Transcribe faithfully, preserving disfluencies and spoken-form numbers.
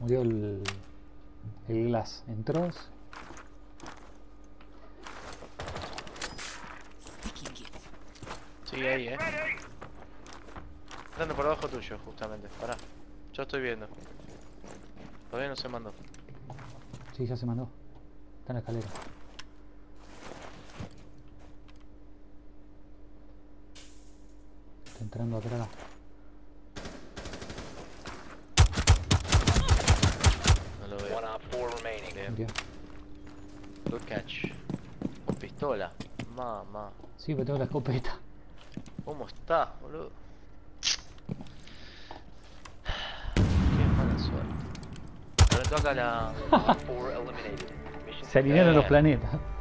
dio el, el glass. Entró. Sigue ahí, eh. Andando por abajo tuyo, justamente. Pará. Yo estoy viendo. Todavía no se mandó. Sí, ya se mandó. Está en la escalera. Está entrando atrás. No lo veo. Bien. Bien. Good catch. Con pistola. Mamá. Sí, pero tengo la escopeta. ¿Cómo está, boludo? Qué mala suerte. Ahora toca la... Se alinearon Eh. los planetas.